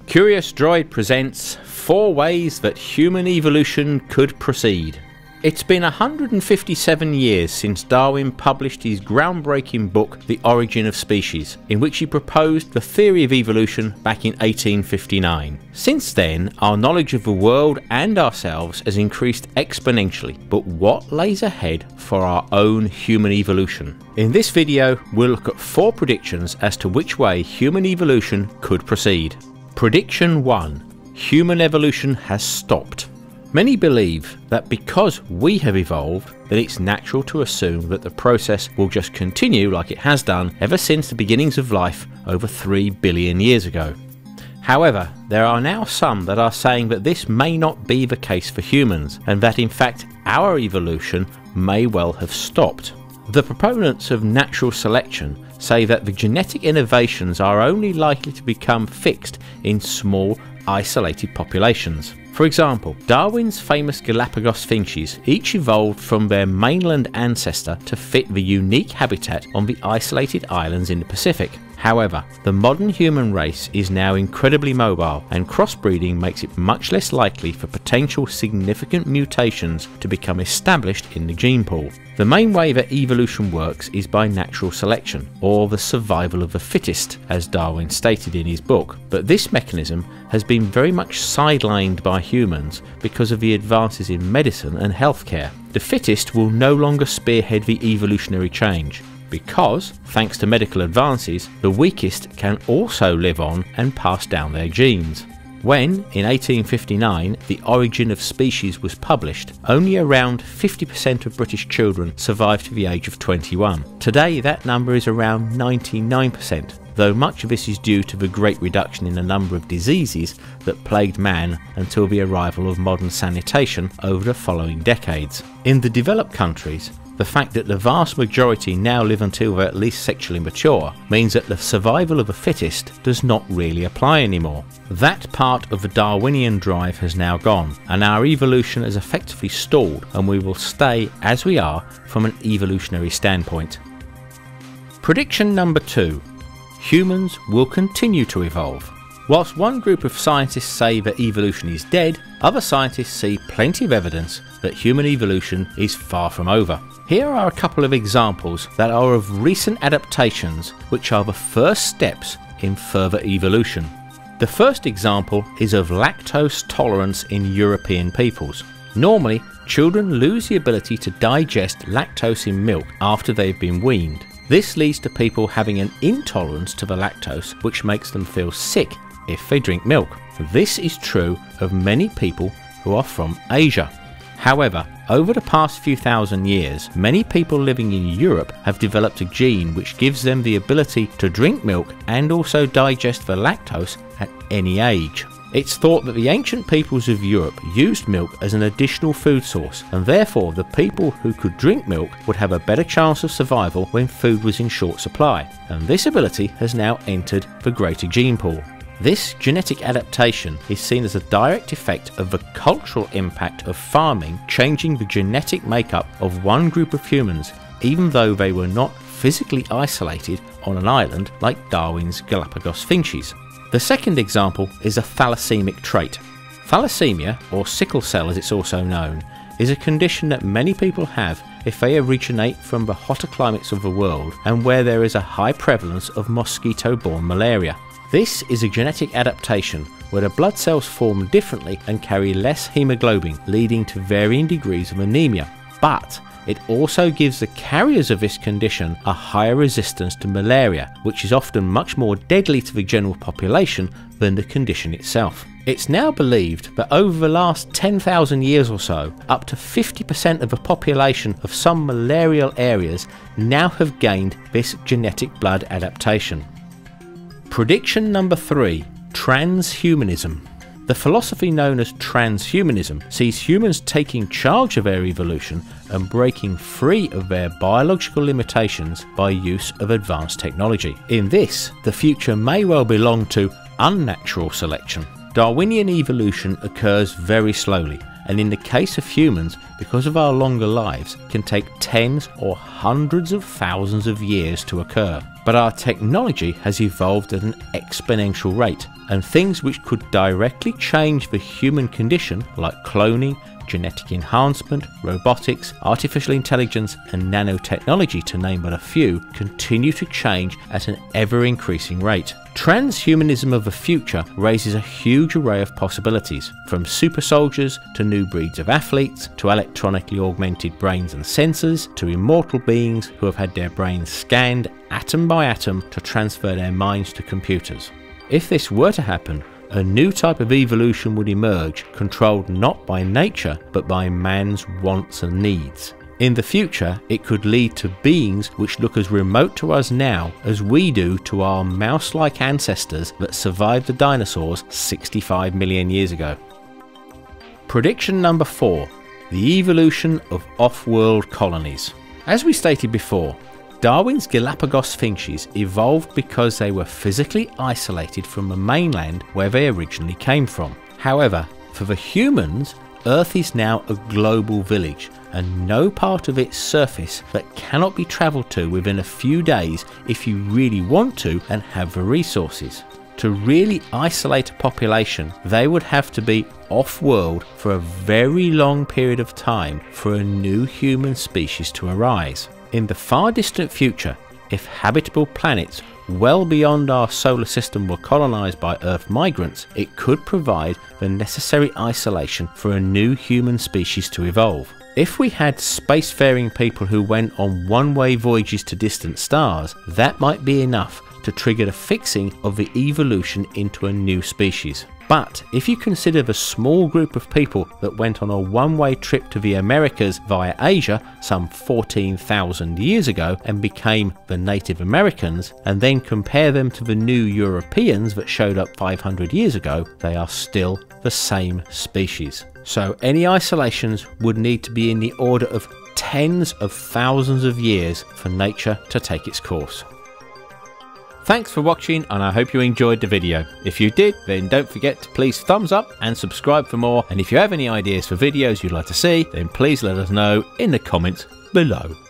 Curious Droid presents 4 ways that human evolution could proceed. It's been 157 years since Darwin published his groundbreaking book The Origin of Species, in which he proposed the theory of evolution back in 1859. Since then, our knowledge of the world and ourselves has increased exponentially, but what lays ahead for our own human evolution? In this video, we'll look at 4 predictions as to which way human evolution could proceed. Prediction 1. Human evolution has stopped. Many believe that because we have evolved, that it's natural to assume that the process will just continue like it has done ever since the beginnings of life over 3 billion years ago. However, there are now some that are saying that this may not be the case for humans, and that in fact our evolution may well have stopped. The proponents of natural selection say that the genetic innovations are only likely to become fixed in small, isolated populations. For example, Darwin's famous Galápagos finches each evolved from their mainland ancestor to fit the unique habitat on the isolated islands in the Pacific. However, the modern human race is now incredibly mobile, and crossbreeding makes it much less likely for potential significant mutations to become established in the gene pool. The main way that evolution works is by natural selection, or the survival of the fittest, as Darwin stated in his book. But this mechanism has been very much sidelined by humans because of the advances in medicine and healthcare. The fittest will no longer spearhead the evolutionary change, because, thanks to medical advances, the weakest can also live on and pass down their genes. When, in 1859, The Origin of Species was published, only around 50% of British children survived to the age of 21. Today that number is around 99%, though much of this is due to the great reduction in the number of diseases that plagued man until the arrival of modern sanitation over the following decades. In the developed countries, the fact that the vast majority now live until they're at least sexually mature means that the survival of the fittest does not really apply anymore. That part of the Darwinian drive has now gone, and our evolution has effectively stalled, and we will stay as we are from an evolutionary standpoint. Prediction number 2. Humans will continue to evolve. Whilst one group of scientists say that evolution is dead, other scientists see plenty of evidence that human evolution is far from over. Here are a couple of examples that are of recent adaptations which are the first steps in further evolution. The first example is of lactose tolerance in European peoples. Normally, children lose the ability to digest lactose in milk after they've been weaned. This leads to people having an intolerance to the lactose, which makes them feel sick if they drink milk. This is true of many people who are from Asia. However, over the past few thousand years, many people living in Europe have developed a gene which gives them the ability to drink milk and also digest the lactose at any age. It's thought that the ancient peoples of Europe used milk as an additional food source, and therefore the people who could drink milk would have a better chance of survival when food was in short supply, and this ability has now entered the greater gene pool. This genetic adaptation is seen as a direct effect of the cultural impact of farming changing the genetic makeup of one group of humans, even though they were not physically isolated on an island like Darwin's Galápagos finches. The second example is a thalassemic trait. Thalassemia, or sickle cell as it's also known, is a condition that many people have if they originate from the hotter climates of the world and where there is a high prevalence of mosquito-borne malaria. This is a genetic adaptation where the blood cells form differently and carry less hemoglobin, leading to varying degrees of anemia. But it also gives the carriers of this condition a higher resistance to malaria, which is often much more deadly to the general population than the condition itself. It's now believed that over the last 10,000 years or so, up to 50% of the population of some malarial areas now have gained this genetic blood adaptation. Prediction number 3. Transhumanism. The philosophy known as transhumanism sees humans taking charge of their evolution and breaking free of their biological limitations by use of advanced technology. In this, the future may well belong to unnatural selection. Darwinian evolution occurs very slowly, and in the case of humans, because of our longer lives, can take tens or hundreds of thousands of years to occur. But our technology has evolved at an exponential rate, and things which could directly change the human condition, like cloning, genetic enhancement, robotics, artificial intelligence and nanotechnology, to name but a few, continue to change at an ever-increasing rate. Transhumanism of the future raises a huge array of possibilities, from super soldiers to new breeds of athletes, to electronically augmented brains and sensors, to immortal beings who have had their brains scanned atom by atom to transfer their minds to computers. If this were to happen, a new type of evolution would emerge, controlled not by nature but by man's wants and needs. In the future, it could lead to beings which look as remote to us now as we do to our mouse-like ancestors that survived the dinosaurs 65 million years ago. Prediction number 4. The evolution of off-world colonies. As we stated before, Darwin's Galápagos finches evolved because they were physically isolated from the mainland where they originally came from. However, for the humans, Earth is now a global village, and no part of its surface that cannot be travelled to within a few days if you really want to and have the resources. To really isolate a population, they would have to be off-world for a very long period of time for a new human species to arise. In the far distant future, if habitable planets well beyond our solar system were colonised by Earth migrants, it could provide the necessary isolation for a new human species to evolve. If we had spacefaring people who went on one-way voyages to distant stars, that might be enough to trigger the fixing of the evolution into a new species. But if you consider the small group of people that went on a one-way trip to the Americas via Asia some 14,000 years ago and became the Native Americans, and then compare them to the new Europeans that showed up 500 years ago, they are still the same species. So any isolations would need to be in the order of tens of thousands of years for nature to take its course. Thanks for watching, and I hope you enjoyed the video. If you did, then don't forget to please thumbs up and subscribe for more, and if you have any ideas for videos you'd like to see, then please let us know in the comments below.